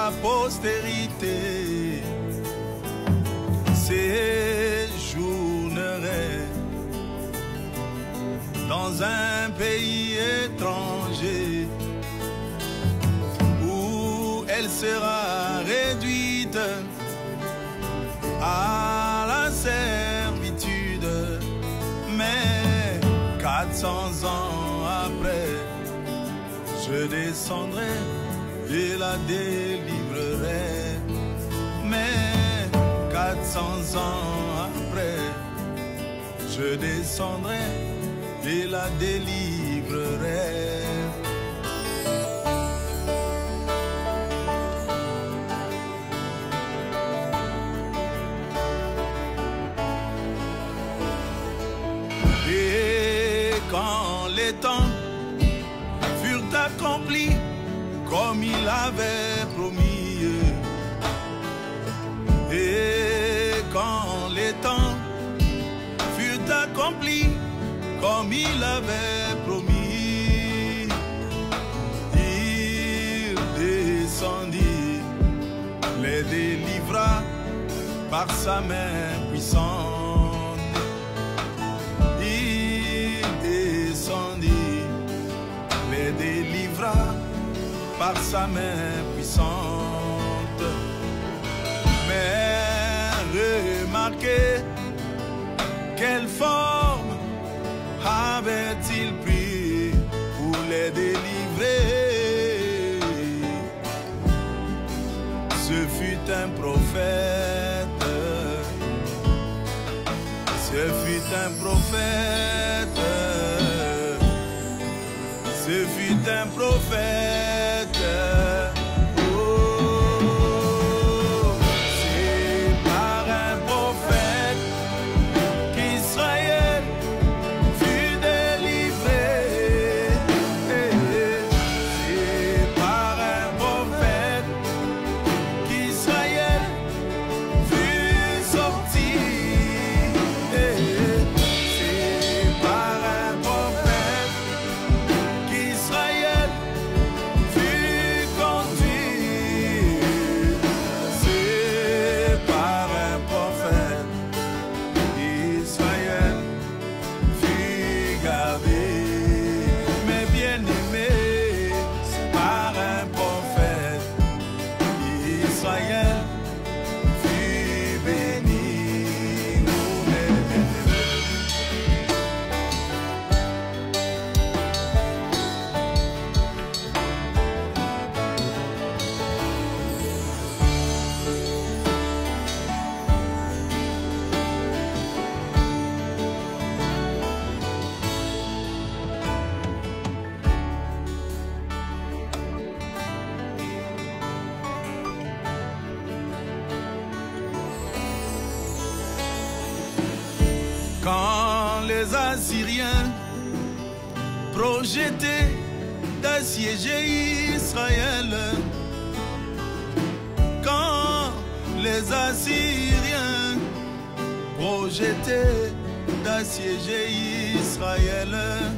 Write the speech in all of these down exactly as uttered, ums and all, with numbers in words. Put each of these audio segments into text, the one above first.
la postérité séjournerait dans un pays étranger où elle sera réduite à la servitude. Mais quatre cents ans après, je descendrai et la délivrerai. Mais quatre cents ans après, je descendrai et la délivrerai. Et quand les temps furent accomplis comme il avait promis, et quand les temps furent accomplis comme il avait promis, il descendit, les délivra par sa main puissante. Il descendit, les délivra par sa main puissante. Mais remarquez, quelle forme avait-il pris pour les délivrer? Ce fut un prophète, ce fut un prophète, ce fut un prophète. Quand les Assyriens projetaient d'assiéger Israël, quand les Assyriens projetaient d'assiéger Israël,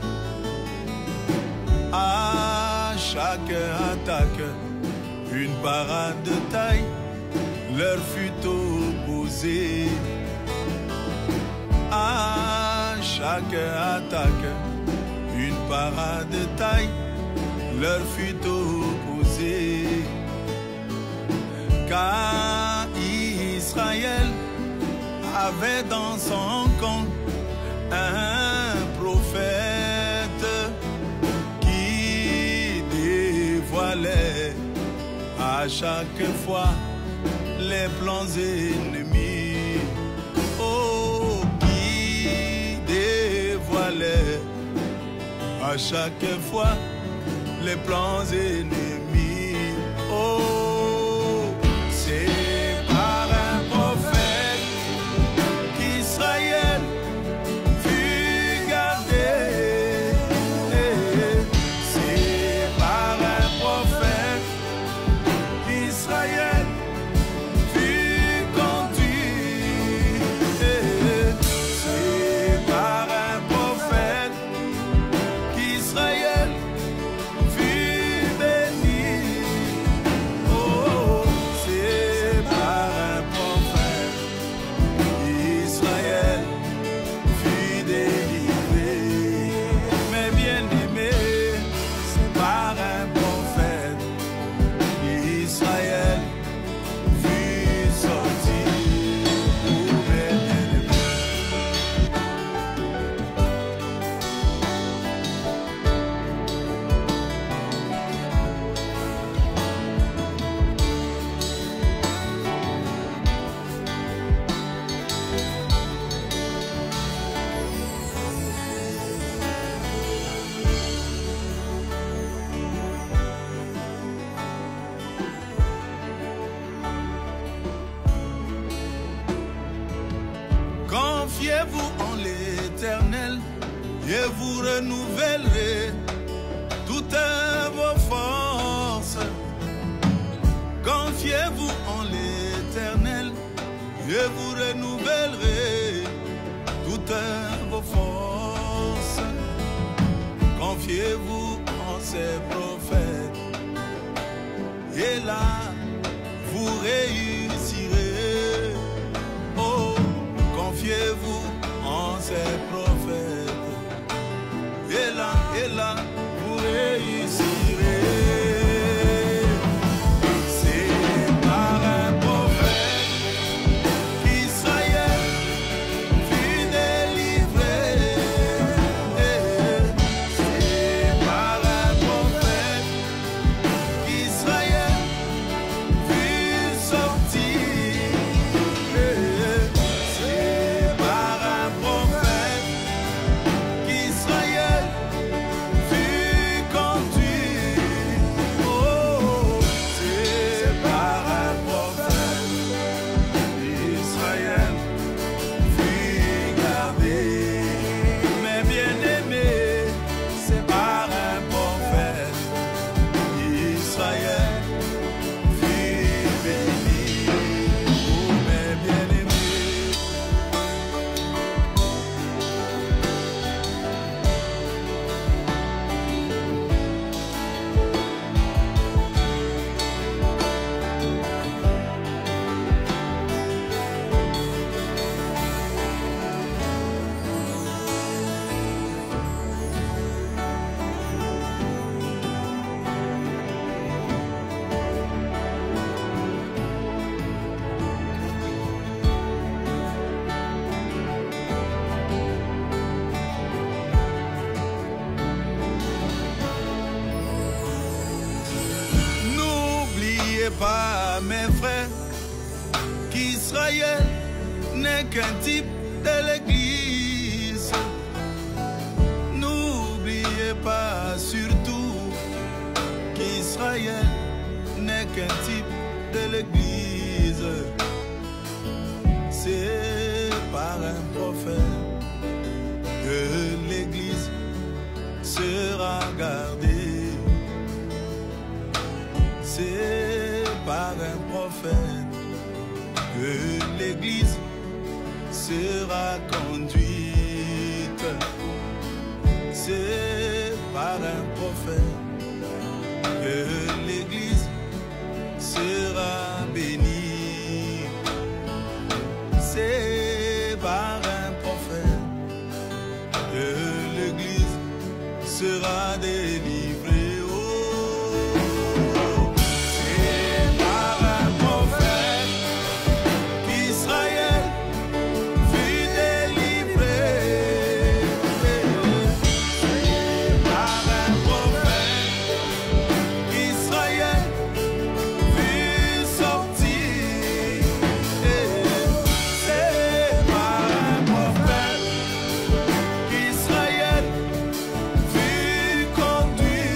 à chaque attaque, une parade de taille leur fut opposée. À chaque attaque, une parade de taille leur fut opposée. Car Israël avait dans son camp un prophète qui dévoilait à chaque fois les plans ennemis. Oh, qui dévoilait à chaque fois les plans ennemis. Oh, c'est par un prophète qu'Israël fut gardé. C'est par un prophète qu'Israël fut conduit. C'est par un prophète qu'Israël fut béni. et vous renouvellerez toutes vos forces. Confiez-vous en l'Éternel et vous renouvellerez toutes vos forces. Confiez-vous en ces prophètes et là vous réussirez. Oh, confiez-vous en ces prophètes et là, et là vous réussirez. Pas mes frères, qu'Israël n'est qu'un type de l'église. N'oubliez pas surtout qu'Israël n'est qu'un type de l'église. C'est par un prophète que l'église sera gardée. C'est par un prophète que l'église sera conduite. C'est par un prophète que l'église sera bénie. C'est par un prophète que l'église sera délivrée. Conduit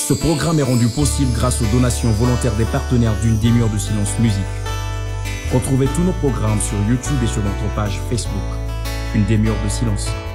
Ce programme est rendu possible grâce aux donations volontaires des partenaires d'une demi-heure de silence musique. Retrouvez tous nos programmes sur YouTube et sur notre page Facebook. Une demi-heure de silence.